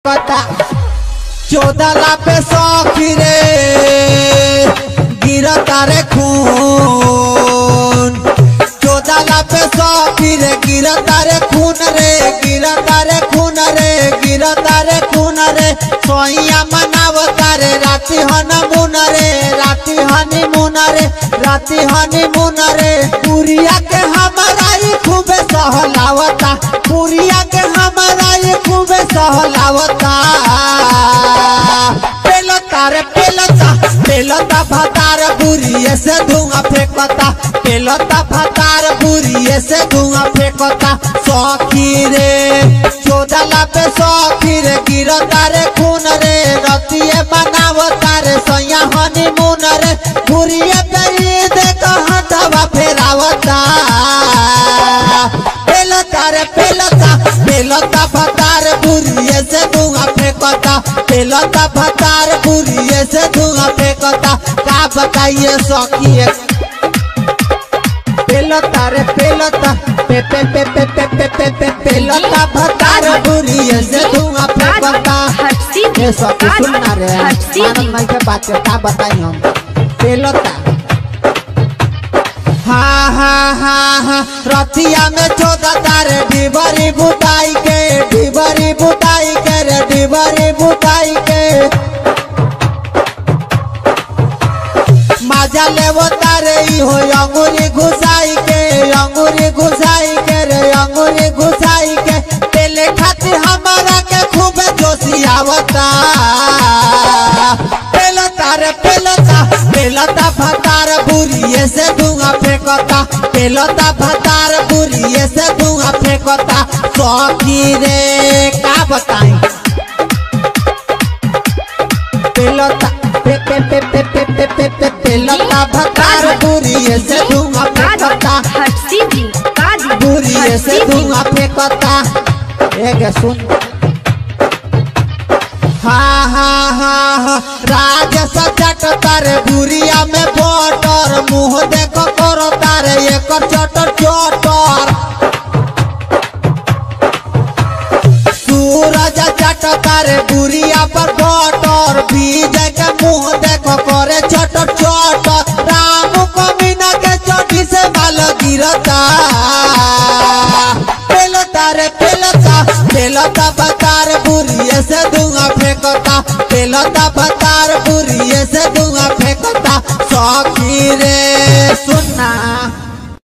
चौदला पे सौखी रे गिरता रे खून, चौदला पे सौखी रे गिरता रे खून रे, गिरता रे खून रे, गिरता रे खून रे। सोइया मनावता रे राती हनीमून रे, राती हनीमून रे, राती हनीमून रे। पुरिया के हमारा ही खूबे सहलावता, पुरिया के हमारा ही खूबे सहलावता। पेलता रे पेलता, पेलता भतार बुरिये से धुआं फेंकता, पेलता भतार बुरिये से धुआं फेंकता। सौखी रे चौदला पे सौखी रे गिरता रे खून रे, रतिये बनावता रे सोया हनीमून रे। बुरिये पे देखो हथवा फेरावता, पेलता रे पेलता, पेलता भतार बुरिये से धुआं फेंकता, पेलता भतार बुरिये से धुआं फेंकता। का बताइए सौखी पेलता रे पेलता, पे पे पे पे पे पे पे पे पेलता भतार बुरिये से धुआं फेंकता। ये सौखी सुनना रे मानन माई के बात का बताई हम पेलता। हाँ हाँ हाँ हाँ रतिया में चौदता रे डिबरी बुताई के, डिबरी बुताई के रे, डिबरी बुताई के। मजा लेवो तारे हो अंगूरी घुसाई के, अंगूरी घुसाई के रे, अंगूरी घुसाई के। तेले खातिर हमारा के खूब जोशी आवता। पेलता रे पेलता, पेलता भतार बुरिये से धुआं फेंकता, पेलता भतार बुरिये से धुआं फेंकता। सौखी रे का बताई पेलता पे पे पे पे पे पे पे पे पेलता भतार बुरिये से धुआं फेंकता, बुरिये से धुआं फेंकता। एक सुन हाँ हाँ हाँ हाँ राज सचटता रे बुरिया में बोटर, मुँह देखो करता रे एक चटर चटर। सूरज चटता रे बुरिया पर बोटर, बीज के मुँह देखो करे चटर चटर। राम कमीना के चोटी से बाल गिरता, पेलता रे पेलता, पेलता भतार बुरिये से धुआं फेंकता, पेलता भतार बुरिये से धुआं फेंकता। सौखी रे सुनना